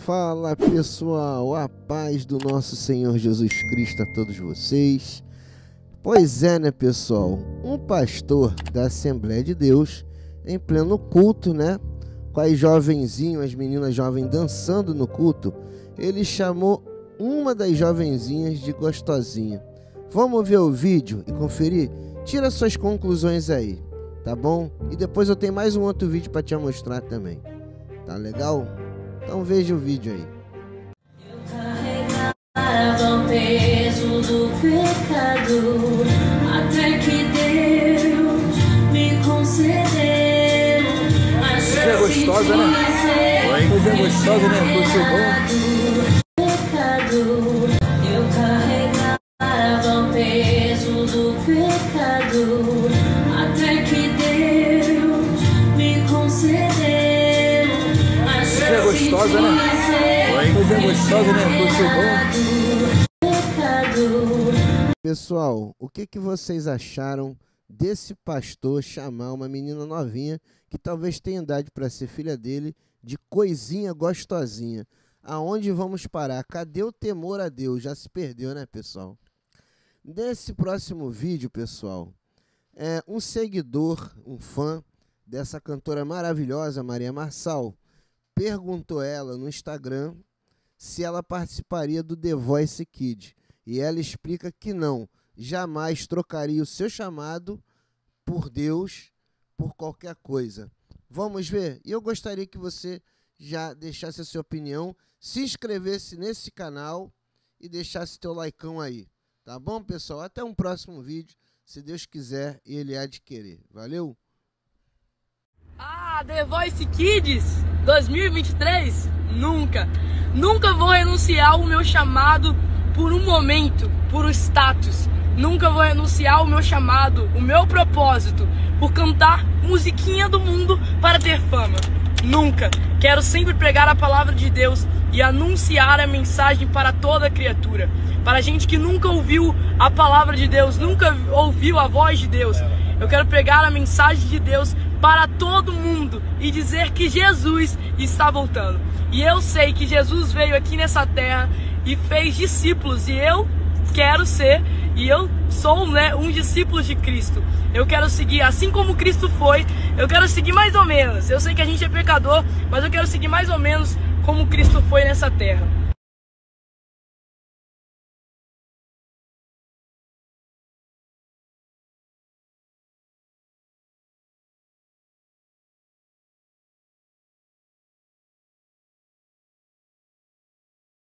Fala pessoal, a paz do nosso Senhor Jesus Cristo a todos vocês. Pois é, né pessoal, um pastor da Assembleia de Deus, em pleno culto, né, com as jovenzinhas, as meninas jovens dançando no culto, ele chamou uma das jovenzinhas de gostosinha. Vamos ver o vídeo e conferir? Tira suas conclusões aí, tá bom? E depois eu tenho mais um outro vídeo para te mostrar também. Tá legal? Então veja o vídeo aí. Eu carregava o peso do pecado, até que Deus me concedeu a chance é gostosa, né? Coisa é gostosa, né? Pecado, eu carregava o peso do pecado, até que Deus me concedeu. É gostosa, né? Coisa é gostosa, né? Pessoal, o que vocês acharam desse pastor chamar uma menina novinha, que talvez tenha idade para ser filha dele, de coisinha gostosinha? Aonde vamos parar? Cadê o temor a Deus? Já se perdeu, né, pessoal? Nesse próximo vídeo, pessoal, um seguidor, um fã dessa cantora maravilhosa, Maria Marçal, perguntou ela no Instagram se ela participaria do The Voice Kids. E ela explica que não, jamais trocaria o seu chamado por Deus, por qualquer coisa. Vamos ver? E eu gostaria que você já deixasse a sua opinião, se inscrevesse nesse canal e deixasse teu likeão aí. Tá bom, pessoal? Até um próximo vídeo, se Deus quiser e Ele há de querer. Valeu? The Voice Kids 2023, nunca vou renunciar ao meu chamado por um momento, por um status. Nunca vou renunciar ao meu chamado, o meu propósito, por cantar musiquinha do mundo para ter fama. Nunca. Quero sempre pregar a palavra de Deus e anunciar a mensagem para toda criatura. Para gente que nunca ouviu a palavra de Deus, nunca ouviu a voz de Deus. Eu quero pregar a mensagem de Deus para todo mundo e dizer que Jesus está voltando. E eu sei que Jesus veio aqui nessa terra e fez discípulos, e eu quero ser, e eu sou, né, um discípulo de Cristo. Eu quero seguir, assim como Cristo foi, eu quero seguir mais ou menos. Eu sei que a gente é pecador, mas eu quero seguir mais ou menos como Cristo foi nessa terra.